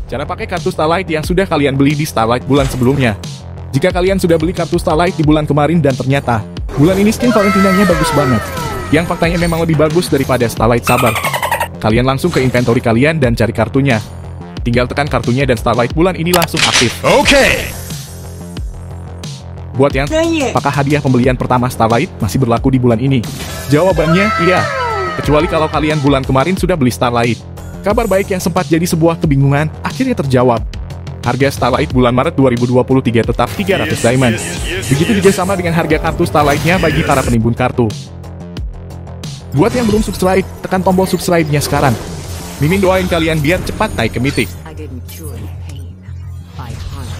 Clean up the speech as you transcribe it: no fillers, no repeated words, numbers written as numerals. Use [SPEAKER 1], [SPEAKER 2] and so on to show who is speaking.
[SPEAKER 1] Cara pakai kartu Starlight yang sudah kalian beli di Starlight bulan sebelumnya. Jika kalian sudah beli kartu Starlight di bulan kemarin dan ternyata bulan ini skin Valentinanya bagus banget, yang faktanya memang lebih bagus daripada Starlight, sabar. Kalian langsung ke inventory kalian dan cari kartunya. Tinggal tekan kartunya dan Starlight bulan ini langsung aktif.
[SPEAKER 2] Oke.
[SPEAKER 1] Buat yang apakah hadiah pembelian pertama Starlight masih berlaku di bulan ini? Jawabannya iya. Kecuali kalau kalian bulan kemarin sudah beli Starlight. Kabar baik yang sempat jadi sebuah kebingungan akhirnya terjawab. Harga Starlight bulan Maret 2023 tetap 300 diamond. Begitu juga sama dengan harga kartu Starlight-nya bagi para penimbun kartu. Buat yang belum subscribe, tekan tombol subscribe-nya sekarang. Mimin doain kalian biar cepat naik ke Mythic.
[SPEAKER 3] I didn't cure the pain by harm.